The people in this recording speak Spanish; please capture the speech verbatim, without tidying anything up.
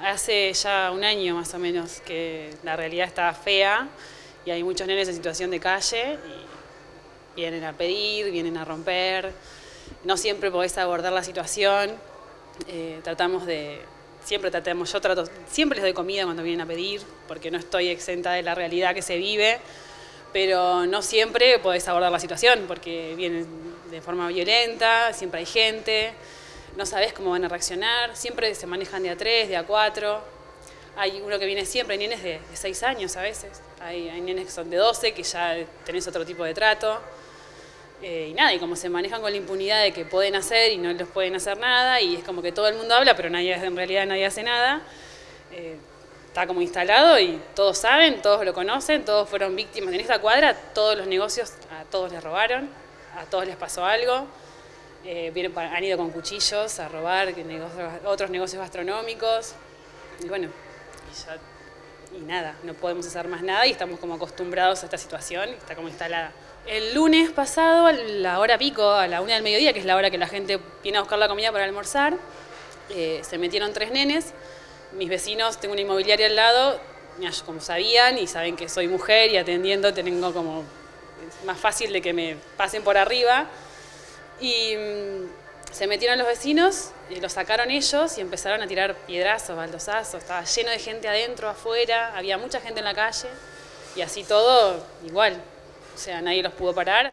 hace ya un año más o menos que la realidad está fea y hay muchos nenes en situación de calle y vienen a pedir, vienen a romper. No siempre podés abordar la situación, eh, tratamos de, siempre tratamos, yo trato, siempre les doy comida cuando vienen a pedir, porque no estoy exenta de la realidad que se vive, pero no siempre podés abordar la situación, porque vienen de forma violenta, siempre hay gente, no sabés cómo van a reaccionar, siempre se manejan de a tres, de a cuatro, hay uno que viene siempre, hay nenes de, de seis años a veces, hay, hay nenes que son de doce, que ya tenés otro tipo de trato. Eh, y nada, y como se manejan con la impunidad de que pueden hacer y no les pueden hacer nada, y es como que todo el mundo habla, pero nadie, en realidad nadie hace nada, eh, está como instalado y todos saben, todos lo conocen, todos fueron víctimas. En esta cuadra todos los negocios, a todos les robaron, a todos les pasó algo, eh, vienen, han ido con cuchillos a robar negocios, otros negocios gastronómicos, y bueno, y, ya, y nada, no podemos hacer más nada y estamos como acostumbrados a esta situación, está como instalada. El lunes pasado, a la hora pico, a la una del mediodía, que es la hora que la gente viene a buscar la comida para almorzar, eh, se metieron tres nenes. Mis vecinos, tengo una inmobiliaria al lado, como sabían y saben que soy mujer y atendiendo tengo como, es más fácil de que me pasen por arriba. Y mmm, se metieron los vecinos, y los sacaron ellos y empezaron a tirar piedrazos, baldosazos, estaba lleno de gente adentro, afuera, había mucha gente en la calle y así todo igual. O sea, nadie los pudo parar.